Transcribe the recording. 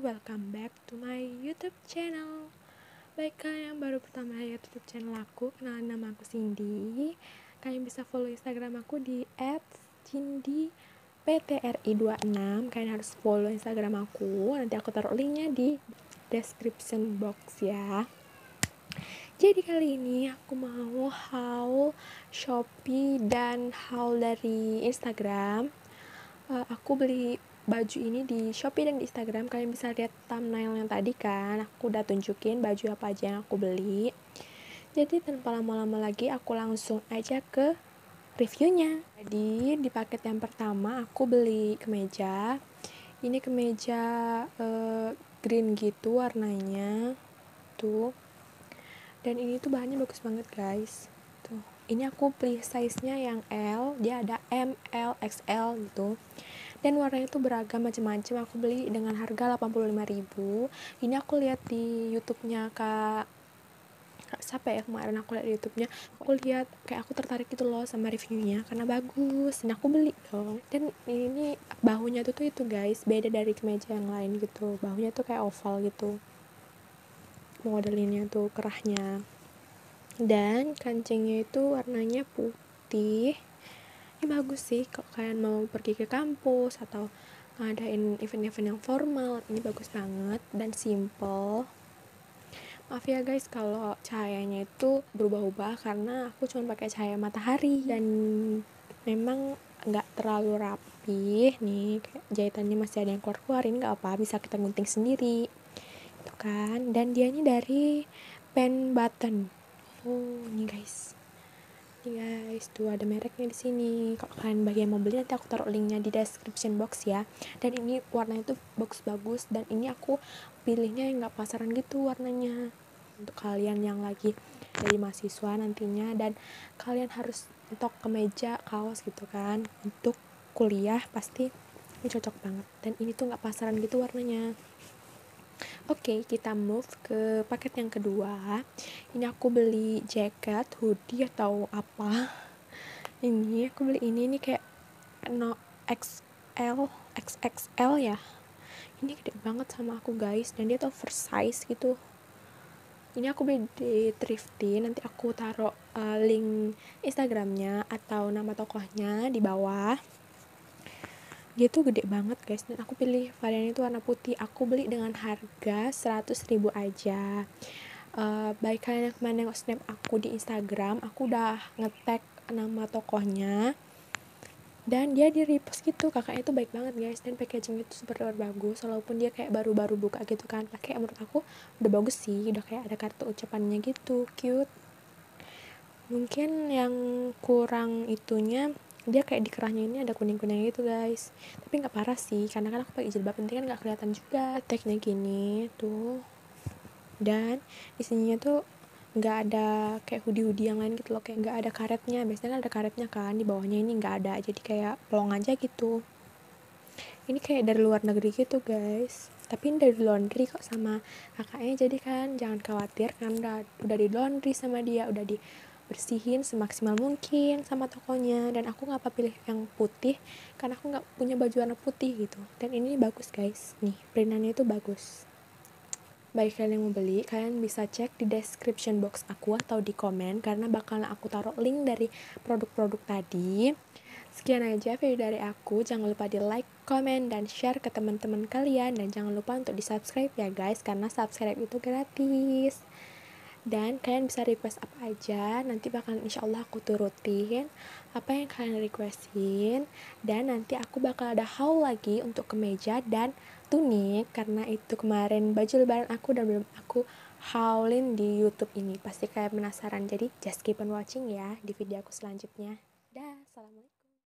welcome back to my YouTube channel. Baik, kalian yang baru pertama lihat YouTube channel aku, kenalin nama aku Cindy. Kalian bisa follow Instagram aku di @cindyptri26. Kalian harus follow Instagram aku, nanti aku taruh linknya di description box ya. Jadi kali ini aku mau haul Shopee dan haul dari Instagram. Aku beli baju ini di Shopee dan di Instagram. Kalian bisa lihat thumbnail yang tadi kan, aku udah tunjukin baju apa aja yang aku beli. Jadi tanpa lama-lama lagi aku langsung aja ke reviewnya. Jadi di paket yang pertama aku beli kemeja. Ini kemeja green gitu warnanya tuh, dan ini tuh bahannya bagus banget guys. Tuh, ini aku beli size-nya yang L, dia ada M, L, XL gitu. Dan warnanya tuh beragam macam-macam. Aku beli dengan harga 85.000. Ini aku lihat di YouTube-nya Kak siapa ya, kemarin aku lihat di YouTube-nya. Aku lihat kayak aku tertarik gitu loh sama reviewnya karena bagus. Dan aku beli dong. Dan ini bahunya tuh itu guys, beda dari kemeja yang lain gitu. Bahunya tuh kayak oval gitu. Modelinnya tuh kerahnya. Dan kancingnya itu warnanya putih. Ini bagus sih kalau kalian mau pergi ke kampus atau ngadain event-event yang formal. Ini bagus banget dan simple. Maaf ya guys kalau cahayanya itu berubah-ubah karena aku cuma pakai cahaya matahari dan memang nggak terlalu rapi nih, kayak jahitannya masih ada yang keluar-keluar. Ini nggak apa, bisa kita gunting sendiri itu kan. Dan dia ini dari pen button. Oh ini guys, tuh ada mereknya di sini. Kalau kalian bagian mau beli nanti aku taruh linknya di description box ya. Dan ini warnanya tuh bagus-bagus, dan ini aku pilihnya yang nggak pasaran gitu warnanya. Untuk kalian yang lagi jadi mahasiswa nantinya dan kalian harus nyetok kemeja, kaos gitu kan untuk kuliah, pasti ini cocok banget. Dan ini tuh nggak pasaran gitu warnanya. Oke, kita move ke paket yang kedua. Ini aku beli jaket, hoodie atau apa. Ini aku beli ini kayak no XL, XXL ya. Ini gede banget sama aku guys, dan dia tuh oversize gitu. Ini aku beli di Thrifty, nanti aku taruh link Instagramnya atau nama tokohnya di bawah. Dia tuh gede banget guys, dan aku pilih varian itu warna putih. Aku beli dengan harga 100.000 aja. Baik kalian yang kemarin nengok snap aku di Instagram, aku udah nge-tag nama tokohnya dan dia di repost gitu. Kakaknya itu baik banget guys, dan packaging itu super bagus walaupun dia kayak baru-baru buka gitu kan. Pakai menurut aku udah bagus sih, udah kayak ada kartu ucapannya gitu, cute. Mungkin yang kurang itunya, dia kayak di kerahnya ini ada kuning-kuning gitu guys, tapi nggak parah sih karena kan aku pakai jilbab, penting kan nggak kelihatan juga. Tagnya gini tuh, dan isinya tuh nggak ada kayak hoodie yang lain gitu loh, kayak nggak ada karetnya. Biasanya kan ada karetnya kan di bawahnya, ini nggak ada, jadi kayak plong aja gitu. Ini kayak dari luar negeri gitu guys, tapi ini dari laundry kok sama kakaknya, jadi kan jangan khawatir kan, udah di laundry sama dia, udah dibersihin semaksimal mungkin sama tokonya. Dan aku ngapa pilih yang putih karena aku nggak punya baju warna putih gitu. Dan ini bagus guys, nih printannya itu bagus. Baik, kalian yang mau beli, kalian bisa cek di description box aku atau di komen karena bakalan aku taruh link dari produk-produk tadi. Sekian aja video dari aku. Jangan lupa di like, komen, dan share ke teman-teman kalian. Dan jangan lupa untuk di subscribe ya guys, karena subscribe itu gratis. Dan kalian bisa request apa aja, nanti bakalan insyaallah aku turutin apa yang kalian requestin. Dan nanti aku bakal ada haul lagi untuk kemeja dan tunik, karena itu kemarin baju lebaran aku dan belum aku haulin di YouTube ini. Pasti kalian penasaran, jadi just keep on watching ya di video aku selanjutnya. Dah, assalamualaikum.